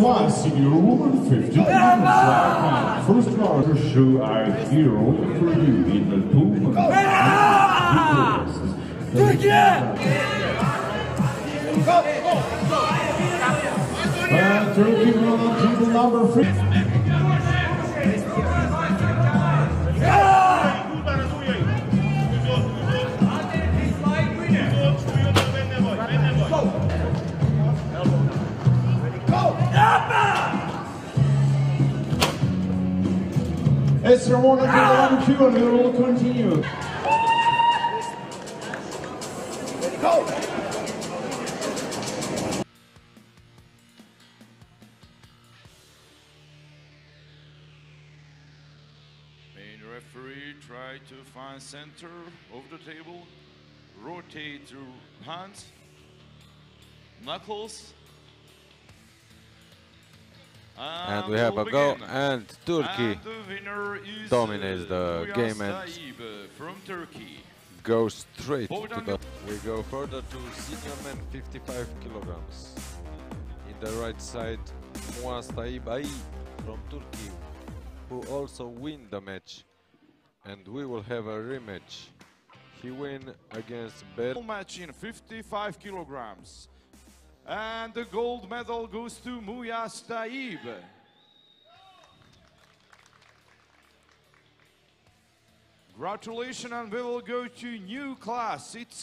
class, senior woman 50 kilos. First round show our hero for you in the 2 minutes. Turkey on table number 3. Extra one to number 2 and we will continue. Go! Main referee try to find center of the table, rotate your hands, knuckles. And we have a go, and Turkey dominates the game and from Turkey. Goes straight to the... We go further to senior men 55 kilograms. In the right side, Muastaib from Turkey, who also win the match. And we will have a rematch. He win against Bet. Match in 55 kilograms. And the gold medal goes to Muastaib. Congratulations, and we will go to new class. It's